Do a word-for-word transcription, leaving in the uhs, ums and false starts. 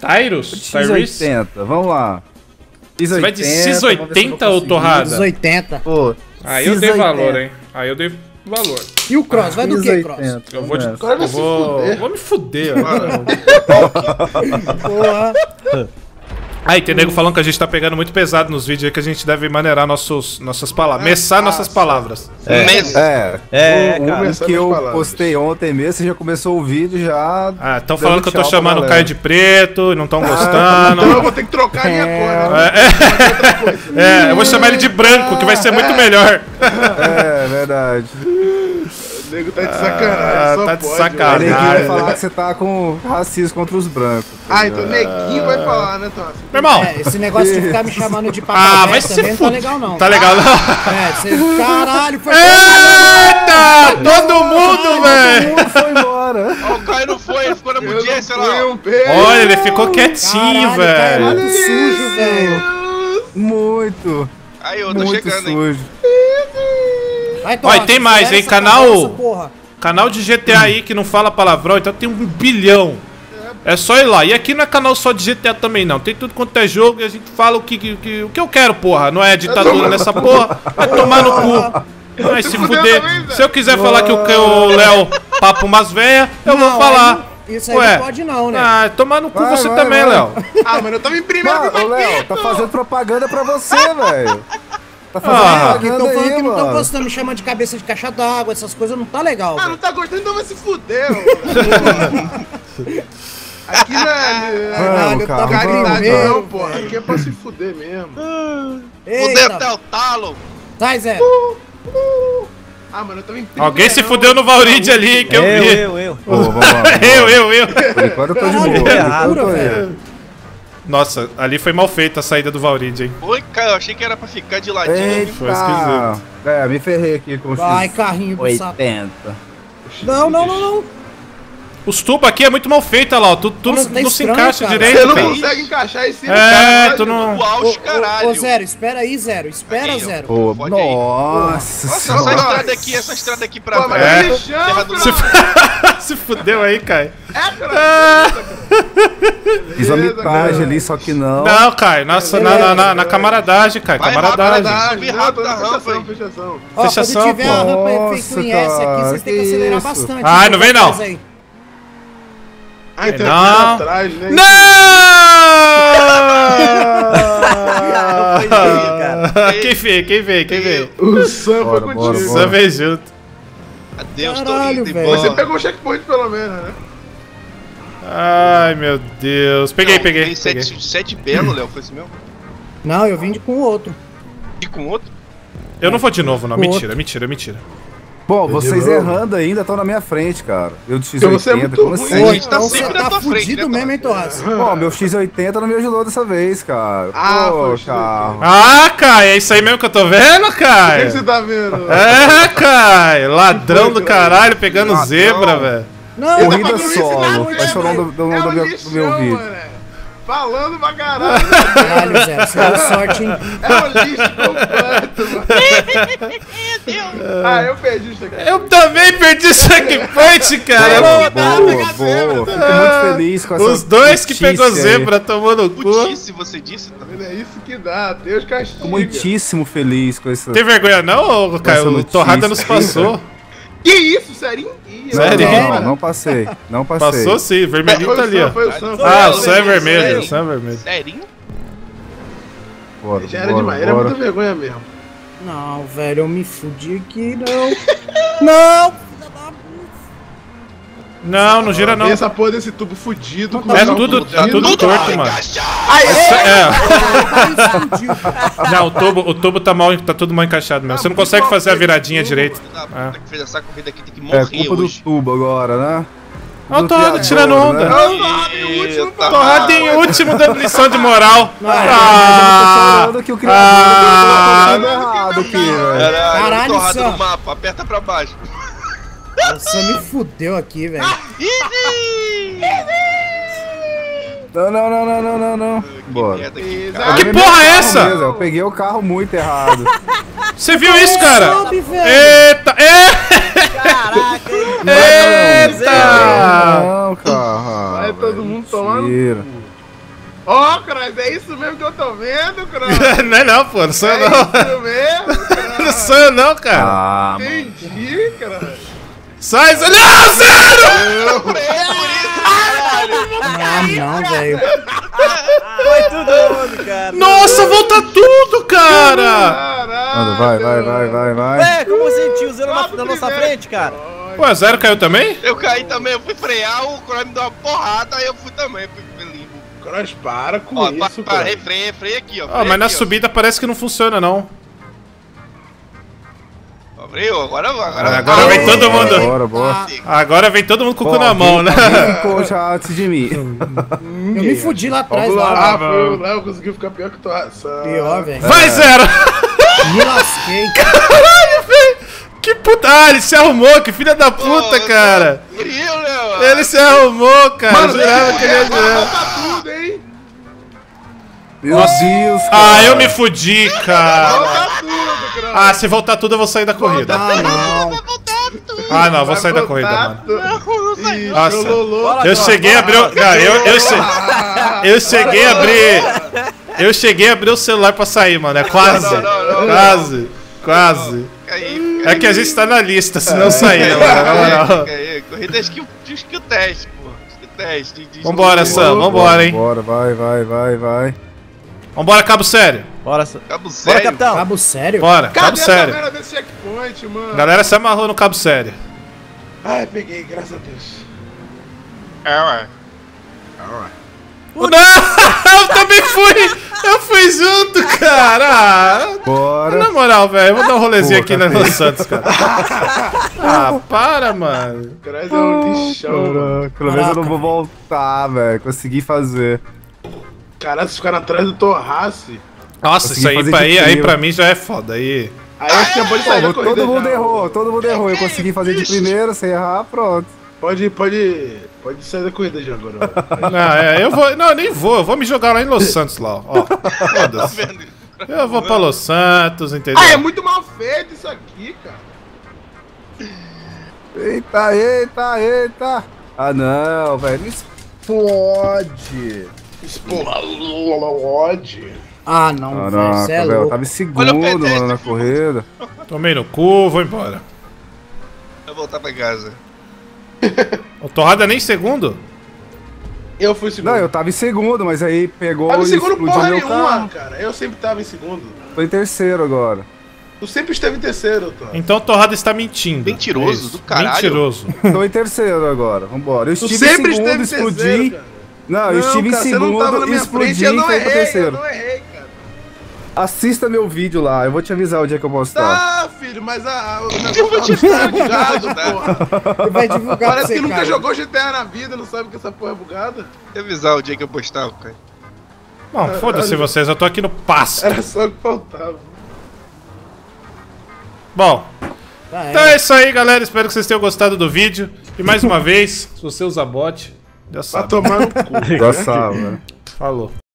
Tyrus? X oitenta, vamos lá. Você vai de X oitenta ou Torrada? X oitenta. Pô, aí eu dei valor, hein? Aí eu dei valor. E o Cross? Vai do que, Cross? Eu vou de... Eu vou... vou me fuder agora. Porra. Aí, tem nego falando que a gente tá pegando muito pesado nos vídeos aí, que a gente deve maneirar nossos, nossas palavras. Messar nossas palavras. É, é, é, o, cara, o que eu postei ontem mesmo, você já começou o vídeo já... Ah, estão falando que eu tô chamando o Caio de preto e não estão gostando. Então eu vou ter que trocar a minha cor, né? É, é, eu vou chamar ele de branco, que vai ser muito melhor. É, verdade. O nego tá de sacanagem, só tá de pode, sacanagem. O neguinho vai falar que você tá com racismo contra os brancos. Tá ah, então o neguinho vai falar, né, Tossi? Meu irmão. É, esse negócio de ficar me chamando de papai ah, mas também não tá legal, não. Tá legal, não? É, você... Caralho, foi... Eita! Todo mundo, velho! Todo mundo foi embora. Ó, o Caio não foi, ele ficou na mudiência lá. Olha, ele ficou quietinho, velho. Muito sujo, velho. Muito. Aí, eu tô muito chegando, sujo. hein? Vai, Olha, tem mais, hein? Canal... Porra. Canal de G T A aí que não fala palavrão, então tem um bilhão. É só ir lá. E aqui não é canal só de G T A também, não. Tem tudo quanto é jogo e a gente fala o que, que, que, o que eu quero, porra. Não é ditadura nessa porra. Vai tomar no cu. Vai se fuder. Se eu quiser falar que o, que o Léo papo umas véias, eu Não, vou falar. aí, isso aí Ué. não pode não, né? Ah, tomar no cu Vai, você vai, também, vai. Léo. Ah, mano, eu tava em primeiro Mano, com ô, Léo, tá fazendo propaganda pra você, velho. Tá fazendo Ah, Aqui propaganda estão falando aí, que não estão mano. gostando, me chamando de cabeça de caixa d'água, essas coisas não tá legal, Ah, velho. não tá gostando, então vai se fuder, mano. Aqui não é... Caralho, eu cara, tava vamos, Caridade primeiro, não, porra. Aqui é pra se fuder mesmo. Fudeu até Eita, o talo. sai, Zero. Ah, mano, eu tava em primeiro. Alguém se fudeu no Valrid ali, que eu Eu, vi. eu, eu. Pô, vamos lá, vamos lá. Eu, eu, eu. Por enquanto eu tô de Caralho, boa. que Por enquanto errado, eu tô aí. velho. Nossa, ali foi mal feita a saída do Valrid, hein. Oi, Caio, eu achei que era pra ficar de ladinho. Foi Eita! esquisito. É, me ferrei aqui com o Vai, X carrinho do sapo. oitenta. Não, não, não, não. Os tubos aqui é muito mal feito, olha lá. Tu, tu Nossa, não, tá não se estranho, encaixa cara. direito, Você não cara. consegue encaixar esse É, tu não... O auge, Ô, caralho. ô, ô, Zero, espera aí, Zero. Espera, Aqui, ó. Zero. Pô, Pode aí. nossa Nossa, senhora. essa estrada aqui, essa estrada aqui pra Pô, mas É. é. Me chama, Terra do Se, cara. se fudeu aí, Caio. Fiz uma mitagem ali, só que não. Não, Caio. Nossa, na, na, na, na camaradagem, Caio. Vai Camaradagem. rápido, Subir Não, rápido tô da na rampa, rampa, fechação. Ó, Fechação, quando tiver pô. a rampa Nossa, feito em S aqui, cara, vocês têm que que acelerar isso? bastante. Ai, não vem não. Atrás aí. Ah, então Não. aqui atrás, né? Não! Quem veio? Quem veio? Quem veio? O Sam foi Bora, bora, contigo. bora. Só veio junto. Adeus, Caralho, tô indo velho. embora. Você pegou o checkpoint pelo menos, né? Ai, meu Deus. Peguei, Não, peguei. Tem peguei. sete, sete belo, Léo, foi esse mesmo? Não, eu vim de com o outro. E com outro? Eu não vou de novo, não. O Mentira, outro. mentira, mentira. Bom, vocês novo. errando ainda estão na minha frente, cara. Eu de X Porque você é oitenta, muito como ruim, assim? a gente tá Então sempre você na tá tua frente, fudido né, mesmo, hein, Torras? Pô, meu X oitenta não me ajudou dessa vez, cara. Ah, Pô, foi o carro. Ah, Caio, é isso aí mesmo que eu tô vendo, O que, que Caio? você tá vendo? É, Caio. Ladrão do caralho pegando Ladrão. zebra, velho. Não, Tá Corrida fazendo isso solo. nada, Esse é o nome do, do, É do um meu, do lixão, meu vídeo. mané. Falando pra caralho. caralho, Zero, você deu sorte, hein? É um lixo completo, mano. Ah, eu perdi isso aqui. Eu também perdi o checkpoint, cara. Boa, boa, boa. Fico muito feliz com essa Os dois que notícia pegou aí. zebra tomou no cu. Putice, você disse? Tá vendo? É isso que dá, Deus castiga. Fico muitíssimo feliz com essa. Tem vergonha não, ô, Caio? O notícia. Torrada nos passou. Que isso, Serinho? Ih, Não, Sério? não, não passei. Não passei. Passou sim, vermelhinho tá ali, ó. Foi o Sam, foi Ah, o o Sam. céu é vermelho, Sério? o céu é vermelho. Serinho? Bora, Já era bora, demais, era bora. muita vergonha mesmo. Não, velho, eu me fudi aqui, não. Não! Filha da puta. Não, não gira não. Tem essa porra desse tubo fudido. com É o carro tudo, tá fudido. tudo torto, mano. Ai, É. Não, o tubo, o tubo tá mal, tá tudo mal encaixado mesmo. Você não consegue fazer a viradinha direito. Da puta que fez essa corrida aqui tem que É morrer culpa do hoje. tubo agora, né? Olha o Do Torrada criador, tirando onda. né? Eita, Torrada em último dando lição de moral. Eu tô Ah, chorando que o criador ah, tá tudo errado aqui, velho. Caralho, Caralho, torrada Sam. no mapa, aperta pra baixo. Você me fudeu aqui, velho. Não, não, não, não, não, não, não. Bora. Merda aqui, Ah, cara. que Peguei porra meu é carro essa? mesmo, Eu peguei o carro muito errado. Você viu isso, cara? Sobe, velho. Eita! Caraca, Eita! Não, carro. Vai todo mundo tomar no Mentira. Ó, oh, Cross, é isso mesmo que eu tô vendo, Cross. Não é não, pô, não sou eu É não. isso mesmo, Cross. Não sou eu não, cara. Ah, mano. Entendi, Cross. Sai, sai. Não, zero! É por isso, caralho. Ah, não, velho. Vai todo mundo, cara. Nossa, volta tudo, cara! Caralho. Mano, vai, vai, vai, vai, vai. Ué, como você sentiu o zero na, Quatro na nossa primeiros. frente, cara? Ué, zero caiu também? Eu caí também, eu fui frear, o Cross me deu uma porrada, aí eu fui também, fui limpo. Cross, para com Ó, isso, para, Cross. freia, freia aqui, ó. Ah, freia mas na aqui, ó. subida parece que não funciona, não. Ó, freio, agora vai. Agora, Agora vem todo mundo. Bora, bora. Agora vem todo mundo com o cu Ó, na mão, né? alguém ficou já antes de mim. Eu me fudi lá atrás, Vamos lá, lá. foi o Léo conseguiu ficar pior que tua ração. Pior, velho. Vai, zero! Me lasquei. Caralho, velho! Que puta! Ah, ele se arrumou, que filha da puta, Pô, cara! Frio, Léo. Ele se arrumou, cara! Mano, Jurava que ele ia vai ganhar. voltar tudo, hein? Meu Deus, cara. Ah, eu me fudi, cara! Voltar tudo, Cross. Ah, se voltar tudo, eu vou sair da corrida. Ah, não. Ah, não, vou Vai sair da voltar corrida, mano. tudo. Ih, Nossa. Lolô. Eu cheguei a abrir. o- Não, eu, eu, che- eu cheguei a abrir. Eu cheguei a abrir o celular pra sair, mano. É quase. Não, não, não, não. Quase. Quase. Aí, É que a gente tá na lista, se não sair, né, mano? Na moral. aí, corrida é skill, skill teste, pô. Skill teste. De, de Vambora, skill. Sam, vambora, hein? Bora, vai, vai, vai, vai. Vambora, cabo sério. Bora, Cabo bora, sério. capitão. Cabo sério? Bora, cabo Cadê a sério. galera desse checkpoint, mano? Galera se amarrou no cabo sério. Ai, peguei, graças a Deus. É, ué. Não! Eu também fui! Eu fui junto, cara! Ah, Bora. na moral, velho, eu vou dar um rolezinho Pô, aqui tá na Los Santos, cara. Ah, para, mano. Cross é um lixão, mano. Caraca, pelo menos eu não vou voltar, velho. Consegui fazer. Caralho, se ficar atrás do Torrace. Nossa, Consegui isso aí, fazer pra, de aí, aí primeira. pra mim já é foda. Aí. Aí acho que é bom de sair da Pô, corrida. todo mundo já. errou, todo mundo errou. Eu consegui fazer de primeira, sem errar, pronto. Pode, pode, pode sair da corrida já agora. Não, é, eu vou. Não, eu nem vou. Eu vou me jogar lá em Los Santos, lá, ó. Tá Foda-se. vendo? Eu vou pra Los Santos, entendeu? Ah, é muito mal feito isso aqui, cara. Eita, eita, eita. Ah, não, velho. Não explode. Explode. Ah, não, velho. Você Caraca, é velho. Eu louco. tava em Olha o segundo, P T, mano, na filho. corrida. Tomei no cu, vou embora. Vou voltar pra casa. O Torrada nem segundo? Eu fui segundo. Não, eu tava em segundo, mas aí pegou Tava em e segundo explodiu porra meu nenhuma, carro. cara. Eu sempre tava em segundo. Tô em terceiro agora. Tu sempre esteve em terceiro, Tom. Então o Torrada está mentindo. Mentiroso É isso. do caralho. Mentiroso. Tô em terceiro agora, vambora. Eu Tu estive em sempre segundo, esteve em explodi. terceiro, cara. Não, eu estive cara, em você não tava na segundo, minha explodi frente, eu e não fui pro errei, eu terceiro. não errei, cara. Assista meu vídeo lá, eu vou te avisar o dia que eu postar. Tá, filho, mas a, a, o negócio tá bugado, porra. Ele vai divulgar pra Parece você, que nunca cara. jogou G T A na vida, não sabe que essa porra é bugada. Vou avisar o dia que eu postar, cara. Bom, foda-se vocês, eu tô aqui no pasto. Era só o que faltava. Bom, Tá, então é. é isso aí, galera. Espero que vocês tenham gostado do vídeo. E mais uma vez, se você usa bot, já Pra sabe. tomar no cu. Já sabe, né? Falou.